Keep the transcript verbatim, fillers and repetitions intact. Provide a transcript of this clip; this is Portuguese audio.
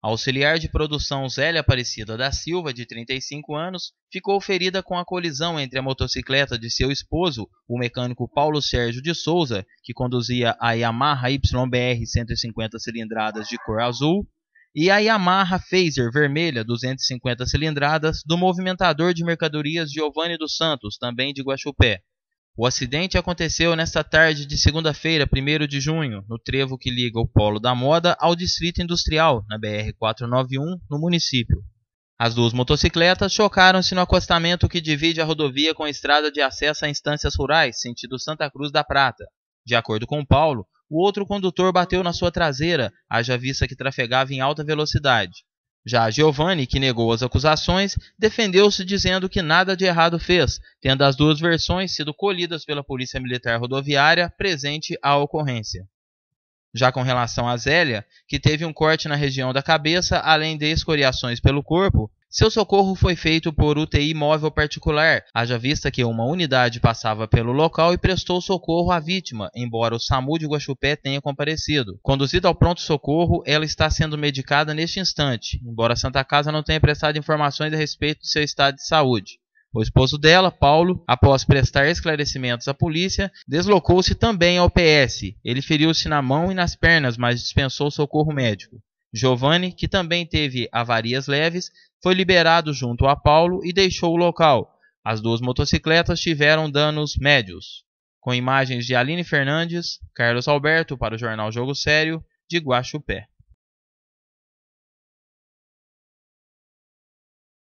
A auxiliar de produção Zélia Aparecida da Silva, de trinta e cinco anos, ficou ferida com a colisão entre a motocicleta de seu esposo, o mecânico Paulo Sérgio de Souza, que conduzia a Yamaha Y B R cento e cinquenta cilindradas de cor azul, e a Yamaha Phaser vermelha duzentas e cinquenta cilindradas do movimentador de mercadorias Giovanni dos Santos, também de Guaxupé. O acidente aconteceu nesta tarde de segunda-feira, primeiro de junho, no trevo que liga o Polo da Moda ao Distrito Industrial, na B R quatrocentos e noventa e um, no município. As duas motocicletas chocaram-se no acostamento que divide a rodovia com a estrada de acesso a instâncias rurais, sentido Santa Cruz da Prata. De acordo com Paulo, o outro condutor bateu na sua traseira, haja vista que trafegava em alta velocidade. Já Giovanni, que negou as acusações, defendeu-se dizendo que nada de errado fez, tendo as duas versões sido colhidas pela Polícia Militar Rodoviária presente à ocorrência. Já com relação a Zélia, que teve um corte na região da cabeça, além de escoriações pelo corpo, seu socorro foi feito por U T I móvel particular, haja vista que uma unidade passava pelo local e prestou socorro à vítima, embora o SAMU de Guaxupé tenha comparecido. Conduzida ao pronto-socorro, ela está sendo medicada neste instante, embora a Santa Casa não tenha prestado informações a respeito de seu estado de saúde. O esposo dela, Paulo, após prestar esclarecimentos à polícia, deslocou-se também ao P S. Ele feriu-se na mão e nas pernas, mas dispensou socorro médico. Giovanni, que também teve avarias leves, foi liberado junto a Paulo e deixou o local. As duas motocicletas tiveram danos médios. Com imagens de Aline Fernandes, Carlos Alberto para o Jornal Jogo Sério, de Guaxupé.